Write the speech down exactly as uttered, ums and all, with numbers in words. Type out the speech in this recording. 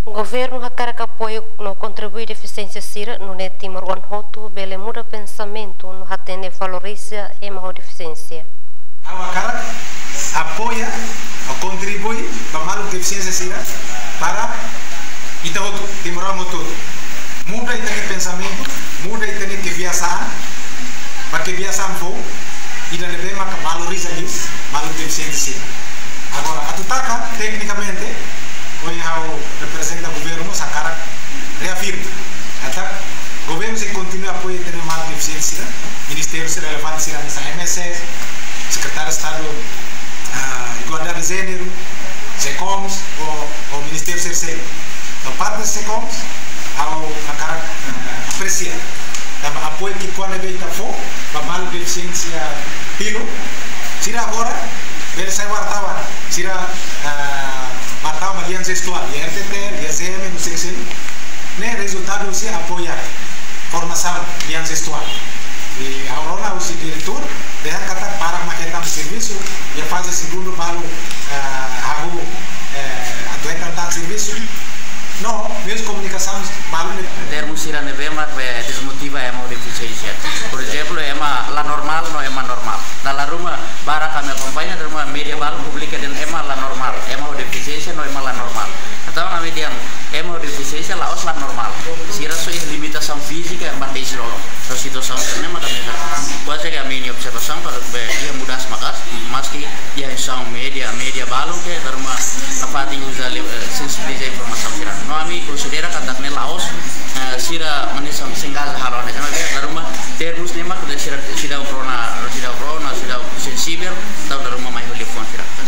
O governo hakara que apoio no contribui deficiência sira no net Timor One Hoto bele muda pensamento no hatene valoriza e uma deficiência. A hakara apoia ou contribui para malu deficiência sira para ita hoto Timor One Hoto. Muda itane pensamento, muda itane kebiasaan, para kebiasaan fo ida lebe maka valoriza isso malu deficiência sira. Agora, a tutaka tecnicamente hoje o representa o governo, Sakara reafirma. Até o governo se continua a apoiar ter mais deficiência, ministérios relevantes nessa M S S, secretário de Estado uh, Igualdade de Gênero, SECOMS ou o Ministério Terceiro. Então, parte dos SECOMS, a cara uh, aprecia. Então, apoio que quando é bem for, para mal deficiência pilo, tira agora, ele sai guardava, tira martau uma aliança gestual, e R T P, e A Z M, não sei se, né, resultado se apoia formação aliança gestual. E a Aurora, o diretor, deixa kata para maquetar o serviço e faz o segundo para o atuar tanto serviço. Não, mesmo comunicação, malu termos sira nevema que desmotiva é uma deficiência. Por exemplo, é uma la normal não é uma normal. Na la ruma bara kami acompanha de uma media bal publica den é uma la normal. É uma deficiência não é uma la normal. Então na media é uma deficiência la os la normal. Sira sua limitação física é batei siro. So situação ini maka mereka quase que a minha observação para ver dia mudah semakas meski dia são media media balong ke darma apa usa sensibilizar informação sira. No ami considera katakne laos sira manisam singal haron sama dia daruma termus nema kuda sira sira prona sira prona sira sensibel tau daruma mai telefon sira.